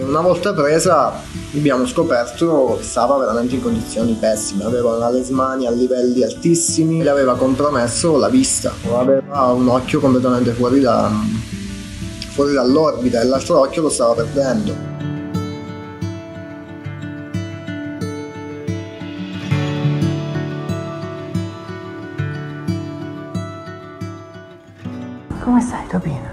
una volta presa abbiamo scoperto che stava veramente in condizioni pessime, aveva una lesmania a livelli altissimi, le aveva compromesso la vista, aveva un occhio completamente fuori dall'orbita e l'altro occhio lo stava perdendo. Come stai, Topina?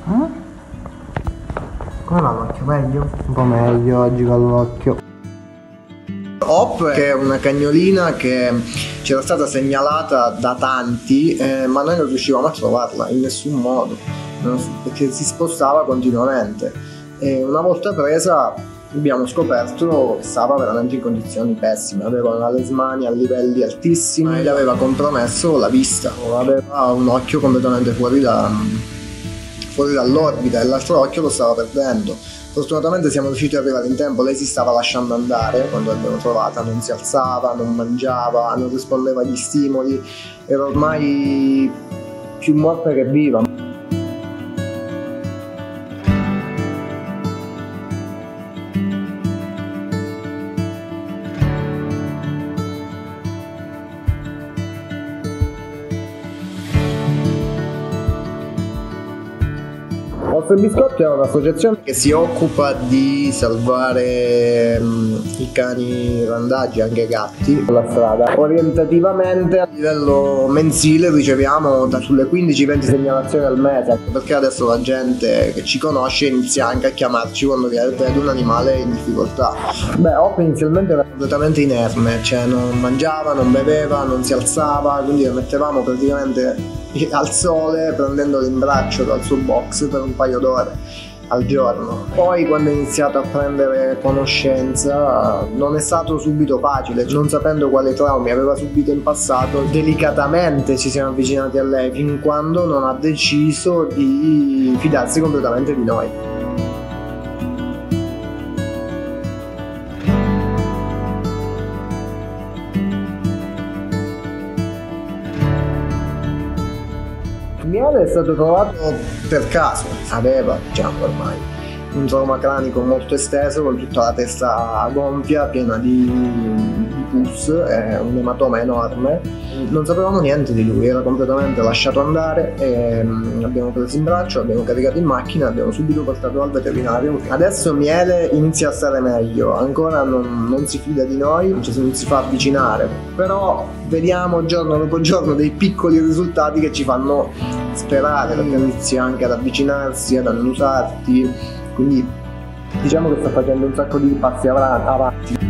Come va l'occhio? Meglio? Un po' meglio oggi con l'occhio. Hop, che è una cagnolina che c'era stata segnalata da tanti, ma noi non riuscivamo a trovarla in nessun modo, perché si spostava continuamente. E una volta presa abbiamo scoperto che stava veramente in condizioni pessime, aveva una lesmania a livelli altissimi, le aveva compromesso la vista, aveva un occhio completamente fuori dall'orbita e l'altro occhio lo stava perdendo. Fortunatamente siamo riusciti ad arrivare in tempo, lei si stava lasciando andare quando l'abbiamo trovata, non si alzava, non mangiava, non rispondeva agli stimoli, era ormai più morta che viva. Orfe Biscotti è un'associazione che si occupa di salvare i cani randagi, anche i gatti, sulla strada. Orientativamente a livello mensile riceviamo sulle 15-20 segnalazioni al mese, perché adesso la gente che ci conosce inizia anche a chiamarci quando vede un animale in difficoltà. Hop inizialmente era completamente inerme, cioè non mangiava, non beveva, non si alzava, quindi la mettevamo praticamente al sole prendendolo in braccio dal suo box per un paio d'ore al giorno. Poi quando ho iniziato a prendere conoscenza non è stato subito facile, non sapendo quali traumi aveva subito in passato, delicatamente ci siamo avvicinati a lei fin quando non ha deciso di fidarsi completamente di noi. Miele è stato trovato per caso, aveva ormai un trauma cranico molto esteso con tutta la testa gonfia, piena di pus, un ematoma enorme. Non sapevamo niente di lui, era completamente lasciato andare e l'abbiamo preso in braccio, l'abbiamo caricato in macchina, abbiamo subito portato al veterinario. Adesso Miele inizia a stare meglio, ancora non si fida di noi, non si fa avvicinare, però vediamo giorno dopo giorno dei piccoli risultati che ci fanno sperare, perché inizia anche ad avvicinarsi, ad annusarti, quindi diciamo che sta facendo un sacco di passi avanti.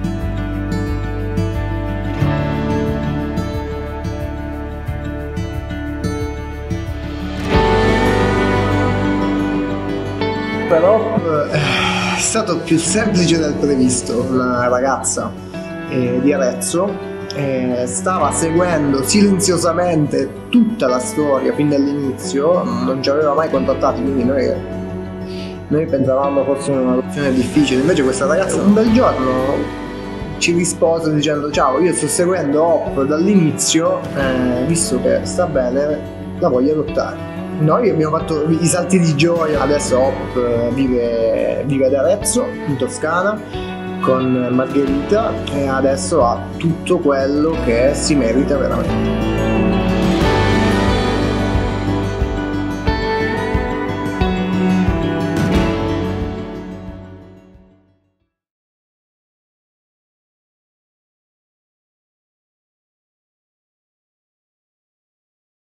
Però è stato più semplice del previsto. Una ragazza di Arezzo stava seguendo silenziosamente tutta la storia fin dall'inizio, non ci aveva mai contattati, quindi noi pensavamo fosse una situazione difficile. Invece questa ragazza un bel giorno ci rispose dicendo: ciao, io sto seguendo Hop dall'inizio, visto che sta bene la voglio adottare. Noi abbiamo fatto i salti di gioia. Adesso Hop vive ad Arezzo, in Toscana, con Margherita, e adesso ha tutto quello che si merita veramente.